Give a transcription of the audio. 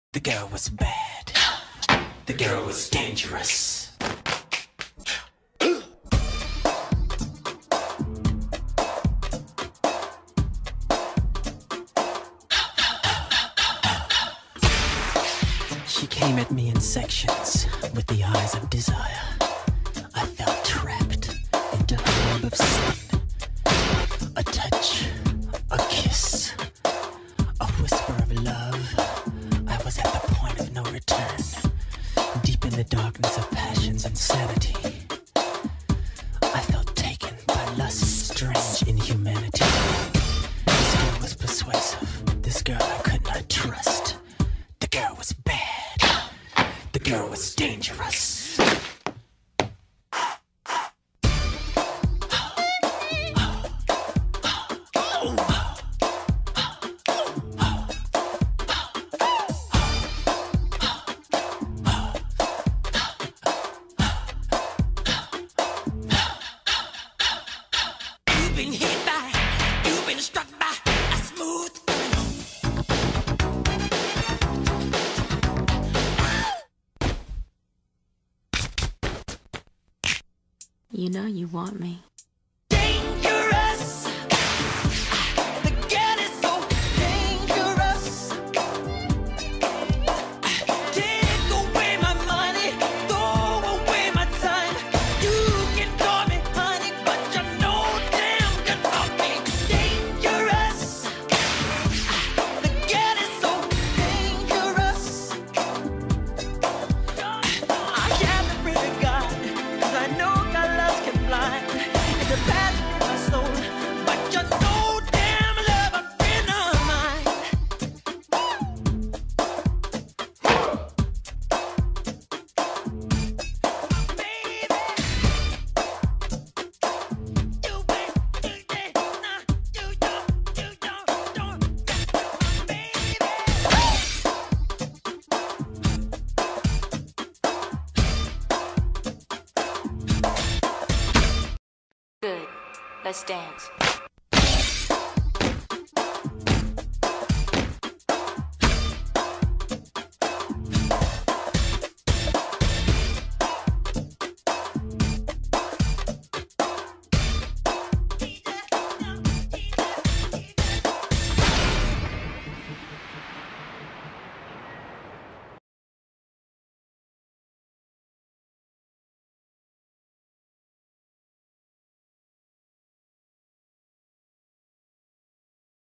The girl was bad. The girl was dangerous. She came at me in sections with the eyes of desire. I felt trapped into her web of sin. A touch, a kiss, a whisper of love. I was at the point of no return, deep in the darkness of passion's insanity. I felt taken by lust's strange inhumanity. This girl was persuasive. This girl I could not trust. The girl was bad. The girl was dangerous. You've been hit by, you've been struck by a smooth You know you want me. Dangerous. The girl is so dangerous. Take away my money, throw away my time. You can call me honey, but you know damn good about me. Dangerous. The girl is so dangerous. I haven't really got, 'cause I know God loves can blind. It's a passion in my soul, but you know damn love a friend of mine. Baby, you ain't easy, nah, you don't, baby. Good. Let's dance.